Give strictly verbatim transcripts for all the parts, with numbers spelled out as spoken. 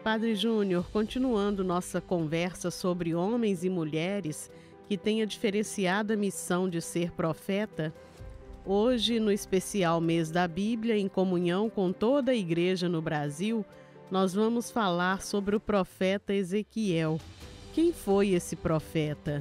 Padre Júnior, continuando nossa conversa sobre homens e mulheres que têm a diferenciada missão de ser profeta, hoje, no especial Mês da Bíblia, em comunhão com toda a Igreja no Brasil, nós vamos falar sobre o profeta Ezequiel. Quem foi esse profeta?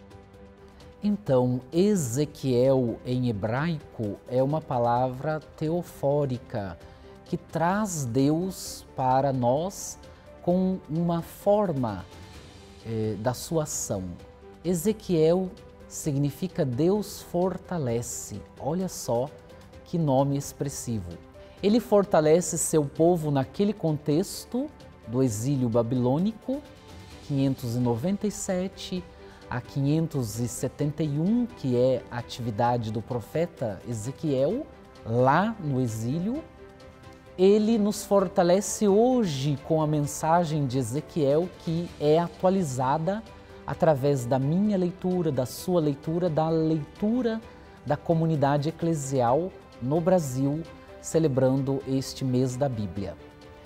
Então, Ezequiel em hebraico é uma palavra teofórica que traz Deus para nós com uma forma eh, da sua ação. Ezequiel significa Deus fortalece. Olha só que nome expressivo. Ele fortalece seu povo naquele contexto do exílio babilônico, quinhentos e noventa e sete a quinhentos e setenta e um, que é a atividade do profeta Ezequiel, lá no exílio. Ele nos fortalece hoje com a mensagem de Ezequiel, que é atualizada através da minha leitura, da sua leitura, da leitura da comunidade eclesial no Brasil, celebrando este mês da Bíblia.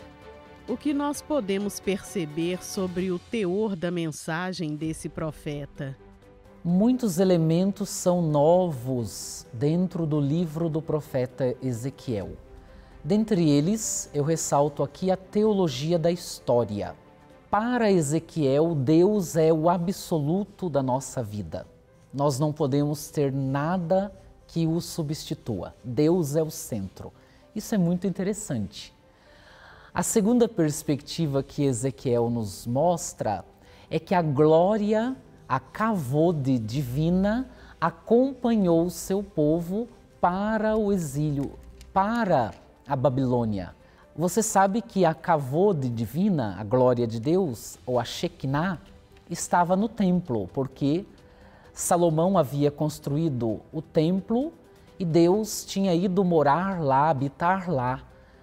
O que nós podemos perceber sobre o teor da mensagem desse profeta? Muitos elementos são novos dentro do livro do profeta Ezequiel. Dentre eles, eu ressalto aqui a teologia da história. Para Ezequiel, Deus é o absoluto da nossa vida. Nós não podemos ter nada que o substitua. Deus é o centro. Isso é muito interessante. A segunda perspectiva que Ezequiel nos mostra é que a glória, a kavod divina, acompanhou o seu povo para o exílio, para a Babilônia. Você sabe que a kavod divina, a glória de Deus, ou a Shekinah, estava no templo, porque Salomão havia construído o templo e Deus tinha ido morar lá, habitar lá,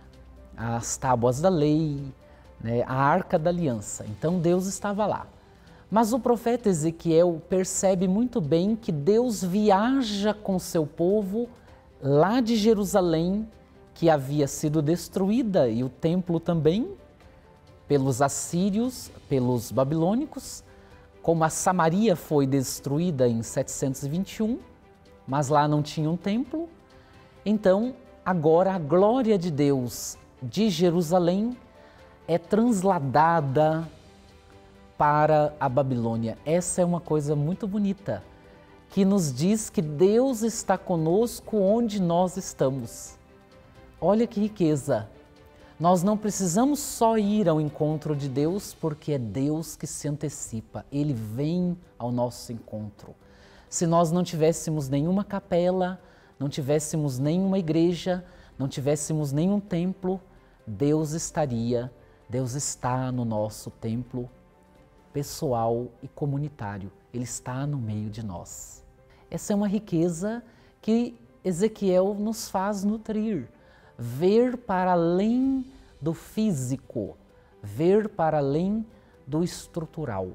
as tábuas da lei, né, a arca da aliança. Então Deus estava lá. Mas o profeta Ezequiel percebe muito bem que Deus viaja com seu povo lá de Jerusalém, que havia sido destruída, e o templo também, pelos assírios, pelos babilônicos, como a Samaria foi destruída em setecentos e vinte e um, mas lá não tinha um templo. Então, agora a glória de Deus de Jerusalém é transladada para a Babilônia. Essa é uma coisa muito bonita, que nos diz que Deus está conosco onde nós estamos. Olha que riqueza! Nós não precisamos só ir ao encontro de Deus, porque é Deus que se antecipa, Ele vem ao nosso encontro. Se nós não tivéssemos nenhuma capela, não tivéssemos nenhuma igreja, não tivéssemos nenhum templo, Deus estaria, Deus está no nosso templo pessoal e comunitário. Ele está no meio de nós. Essa é uma riqueza que Ezequiel nos faz nutrir. Ver para além do físico, ver para além do estrutural.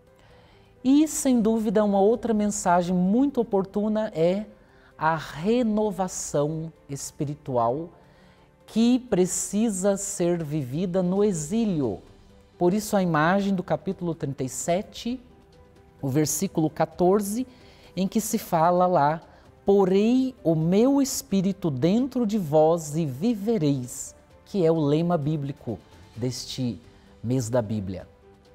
E, sem dúvida, uma outra mensagem muito oportuna é a renovação espiritual que precisa ser vivida no exílio. Por isso a imagem do capítulo trinta e sete, o versículo quatorze, em que se fala lá: porei o meu espírito dentro de vós e vivereis, que é o lema bíblico deste mês da Bíblia.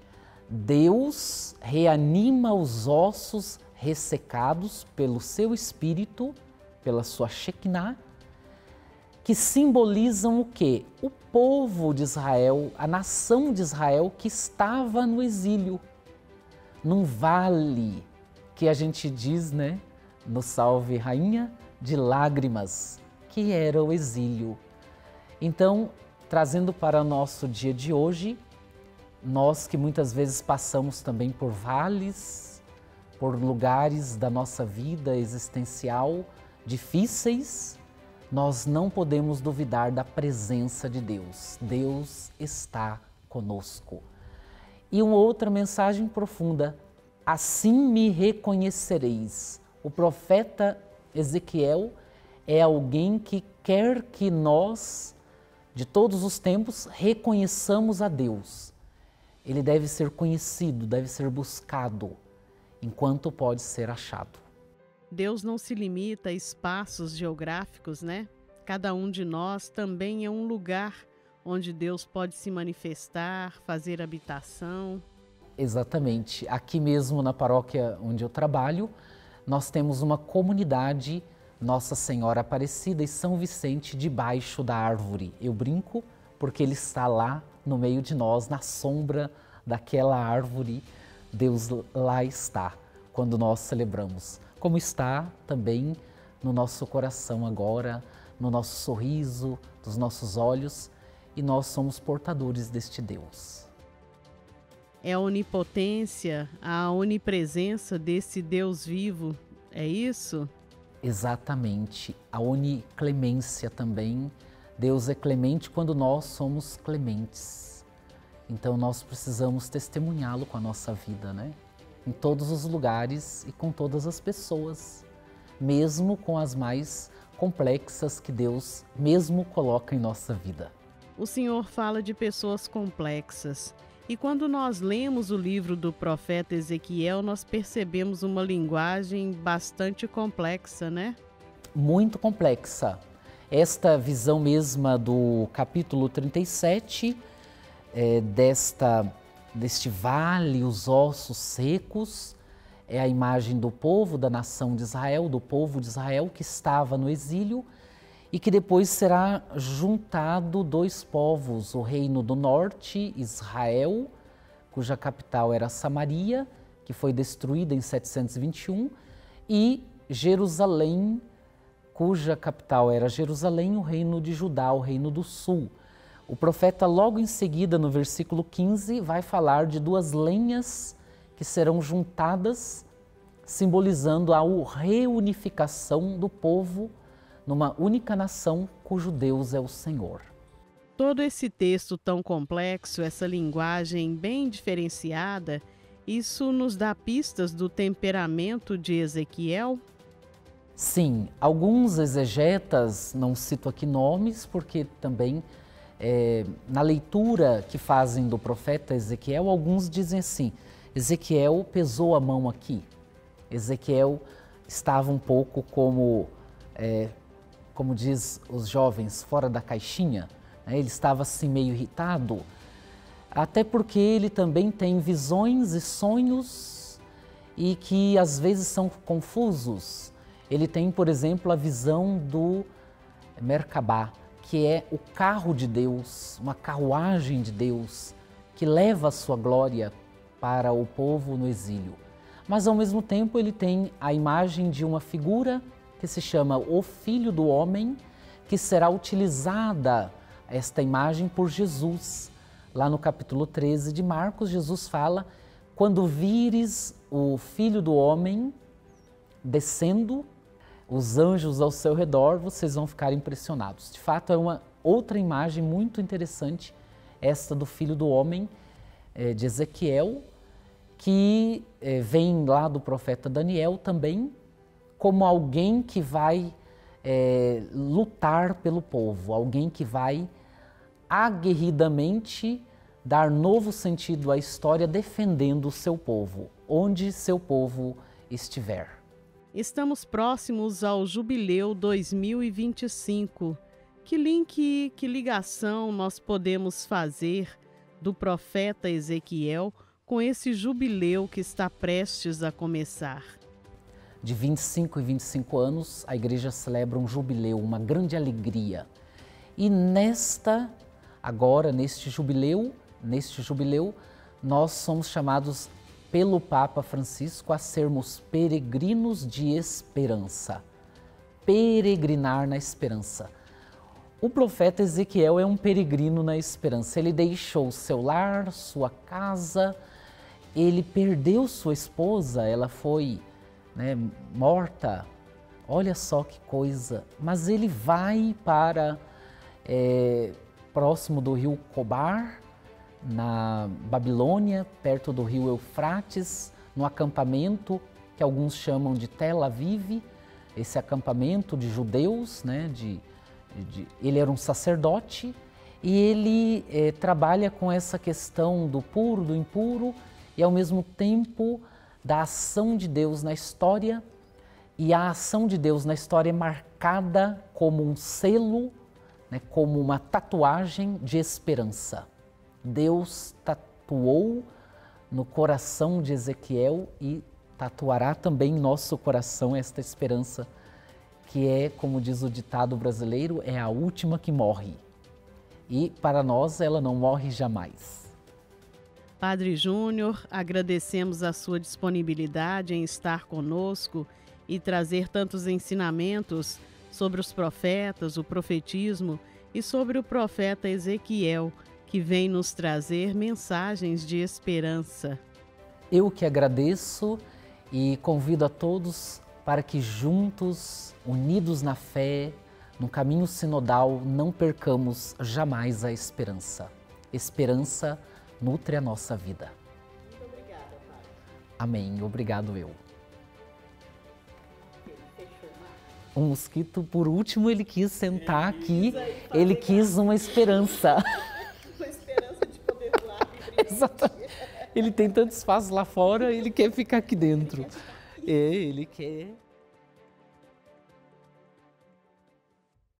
Deus reanima os ossos ressecados pelo seu espírito, pela sua Shekinah, que simbolizam o quê? O povo de Israel, a nação de Israel que estava no exílio, num vale que a gente diz, né, no Salve Rainha, de lágrimas, que era o exílio. Então, trazendo para o nosso dia de hoje, nós que muitas vezes passamos também por vales, por lugares da nossa vida existencial difíceis, nós não podemos duvidar da presença de Deus. Deus está conosco. E uma outra mensagem profunda: assim me reconhecereis. O profeta Ezequiel é alguém que quer que nós, de todos os tempos, reconheçamos a Deus. ele deve ser conhecido, deve ser buscado, enquanto pode ser achado. Deus não se limita a espaços geográficos, né? Cada um de nós também é um lugar onde Deus pode se manifestar, fazer habitação. Exatamente. Aqui mesmo na paróquia onde eu trabalho, nós temos uma comunidade Nossa Senhora Aparecida e São Vicente debaixo da árvore. Eu brinco porque ele está lá no meio de nós, na sombra daquela árvore. Deus lá está quando nós celebramos, como está também no nosso coração agora, no nosso sorriso, dos nossos olhos, e nós somos portadores deste Deus. É a onipotência, a onipresença desse Deus vivo, é isso? Exatamente, a oniclemência também. Deus é clemente quando nós somos clementes. Então nós precisamos testemunhá-lo com a nossa vida, né? Em todos os lugares e com todas as pessoas, mesmo com as mais complexas que Deus mesmo coloca em nossa vida. O Senhor fala de pessoas complexas. E quando nós lemos o livro do profeta Ezequiel, nós percebemos uma linguagem bastante complexa, né? Muito complexa. Esta visão mesma do capítulo trinta e sete, é, desta, deste vale, os ossos secos, é a imagem do povo, da nação de Israel, do povo de Israel que estava no exílio e que depois será juntado dois povos, o reino do norte, Israel, cuja capital era Samaria, que foi destruída em setecentos e vinte e um, e Jerusalém, cuja capital era Jerusalém, o reino de Judá, o reino do sul. O profeta logo em seguida, no versículo quinze, vai falar de duas lenhas que serão juntadas, simbolizando a reunificação do povo numa única nação cujo Deus é o Senhor. Todo esse texto tão complexo, essa linguagem bem diferenciada, isso nos dá pistas do temperamento de Ezequiel? Sim, alguns exegetas, não cito aqui nomes, porque também é, na leitura que fazem do profeta Ezequiel, alguns dizem assim, Ezequiel pesou a mão aqui, Ezequiel estava um pouco como... É, como diz os jovens, fora da caixinha, né? Ele estava assim meio irritado, até porque ele também tem visões e sonhos e que às vezes são confusos. Ele tem, por exemplo, a visão do Merkabah, que é o carro de Deus, uma carruagem de Deus, que leva a sua glória para o povo no exílio. Mas ao mesmo tempo ele tem a imagem de uma figura que se chama o Filho do Homem, que será utilizada esta imagem por Jesus. Lá no capítulo treze de Marcos, Jesus fala, quando vires o Filho do Homem descendo, os anjos ao seu redor, vocês vão ficar impressionados. De fato, é uma outra imagem muito interessante, esta do Filho do Homem, de Ezequiel, que vem lá do profeta Daniel também, como alguém que vai é, lutar pelo povo, alguém que vai aguerridamente dar novo sentido à história defendendo o seu povo, onde seu povo estiver. Estamos próximos ao Jubileu dois mil e vinte e cinco. Que link, que ligação nós podemos fazer do profeta Ezequiel com esse jubileu que está prestes a começar? De vinte e cinco em vinte e cinco anos, a igreja celebra um jubileu, uma grande alegria. E nesta, agora, neste jubileu, neste jubileu, nós somos chamados pelo Papa Francisco a sermos peregrinos de esperança. Peregrinar na esperança. O profeta Ezequiel é um peregrino na esperança. Ele deixou seu lar, sua casa, ele perdeu sua esposa, ela foi... Né, morta, olha só que coisa, mas ele vai para é, próximo do rio Cobar, na Babilônia, perto do rio Eufrates, no acampamento que alguns chamam de Tel Aviv, esse acampamento de judeus, né, de, de, ele era um sacerdote E ele é, trabalha com essa questão do puro, do impuro e ao mesmo tempo da ação de Deus na história. E a ação de Deus na história é marcada como um selo, né, como uma tatuagem de esperança. Deus tatuou no coração de Ezequiel e tatuará também em nosso coração esta esperança, que é, como diz o ditado brasileiro, é a última que morre. E para nós ela não morre jamais. Padre Júnior, agradecemos a sua disponibilidade em estar conosco e trazer tantos ensinamentos sobre os profetas, o profetismo e sobre o profeta Ezequiel, que vem nos trazer mensagens de esperança. Eu que agradeço e convido a todos para que juntos, unidos na fé, no caminho sinodal, não percamos jamais a esperança. Esperança nutre a nossa vida. Muito obrigada, Padre. Amém. Obrigado eu. O mosquito, por último, ele quis sentar aqui, ele quis uma esperança. Uma esperança de poder voar. Exatamente. Ele tem tanto espaço lá fora, ele quer ficar aqui dentro. É, ele quer...